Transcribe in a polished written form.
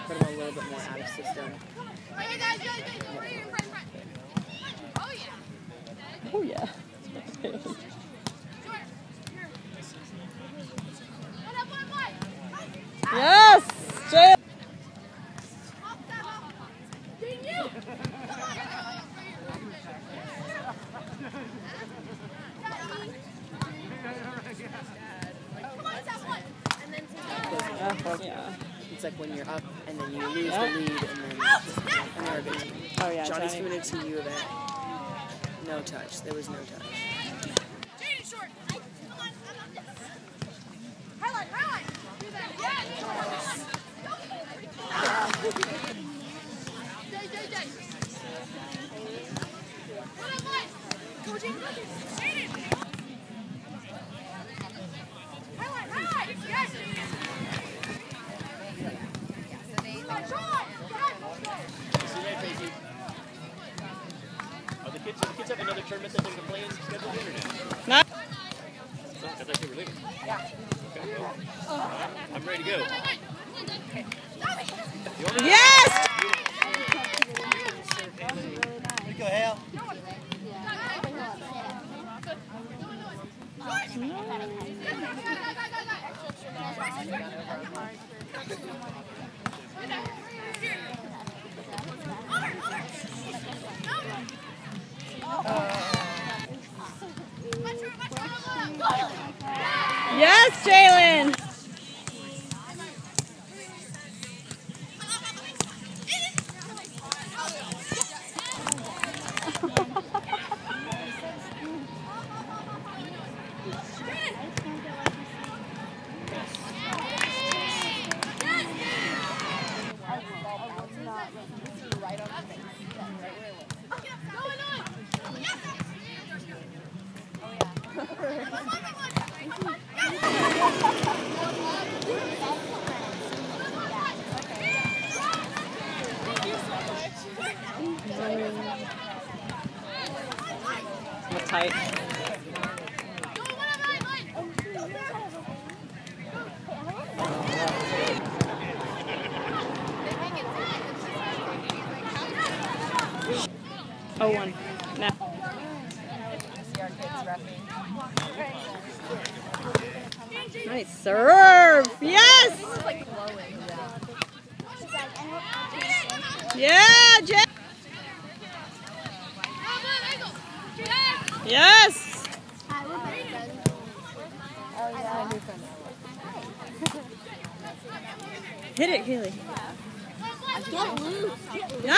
put them a little bit more out of system. Oh yeah. Yes! Jay! Yeah. It's like when you're up and then you lose the lead and then oh yeah, Johnny's coming into you event. No touch. There was no touch. The kids have another tournament that they're going to play in scheduled internet. Not. I thought you were leaving. Yeah. Okay. I'm ready to go. Yes! Here you go, Hale. Yes, Jalen! Tight. Oh, one. No. Nice serve. Yes. Yeah, Jay. Yes! Hit it, Kaylee. Get loose. No!